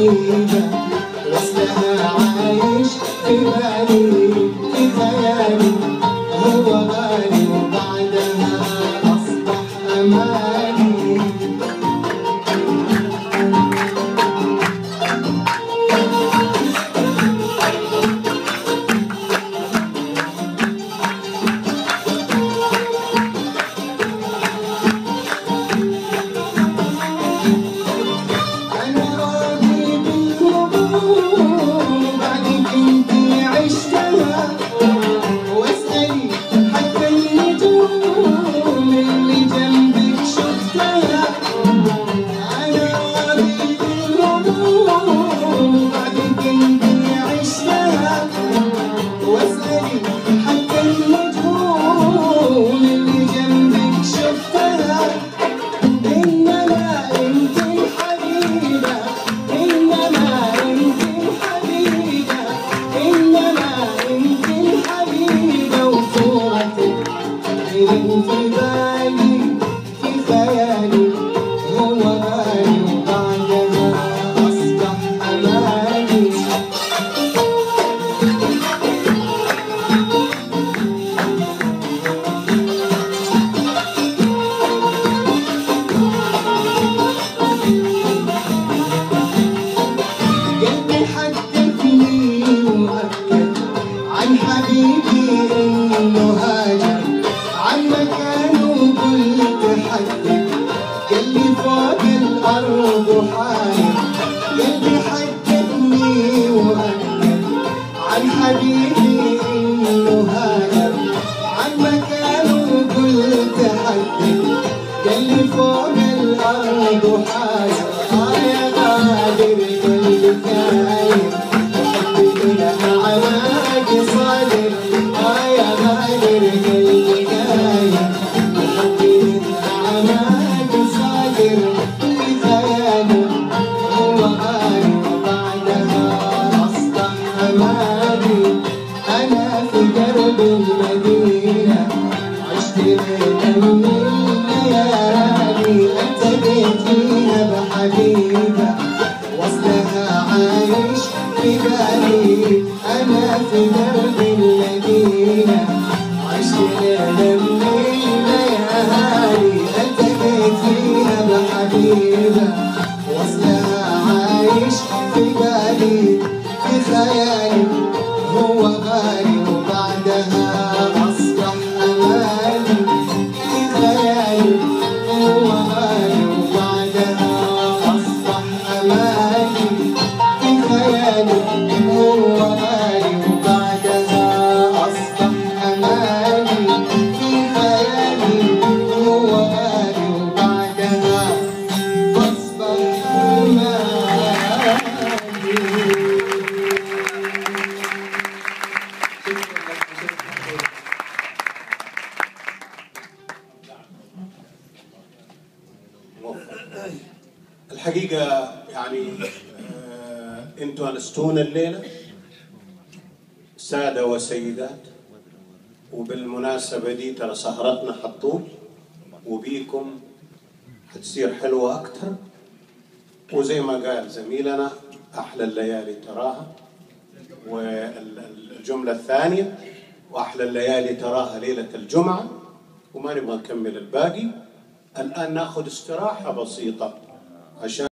حبيبة وصلها عايش في بالي في خيالي هو غالي وبعدها أصبح أماني. حبيبي إنه هاجر عن مكانه وقلت حدد قال لي فوق الأرض وحاجر يا غادر قلبي خايف وحبي لها عماك صادر يا غادر قلبي خايف وحبي لها عماك صادر في خياله هو غالي وبعدها أصبح أماني. أنا في درب المدينة عشت ليلة من الليالي التقيت فيها بحبيبة وصلها عايش في بالي. أنا في درب المدينة عشت ليلة من الليالي التقيت فيها بحبيبة وصلها عايش في بالي في خيالي هو غالي وبعدها أصبح أماني. في خيالي هو غالي وبعدها أصبح أماني. في خيالي هو غالي وبعدها أصبح أماني. في خيالي هو غالي وبعدها أصبح أماني. الحقيقة يعني انتوا انستونا الليلة سادة وسيدات، وبالمناسبة دي ترى سهرتنا حطول وبيكم حتصير حلوة أكتر، وزي ما قال زميلنا أحلى الليالي تراها، والجملة الثانية وأحلى الليالي تراها ليلة الجمعة، وما نبغى نكمل الباقي. الآن ناخذ استراحة بسيطة عشان